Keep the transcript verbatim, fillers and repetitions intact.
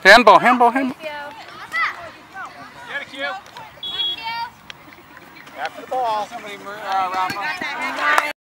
Handball, handball, handball. Get it, Q. After the ball. Somebody, uh, Rafa.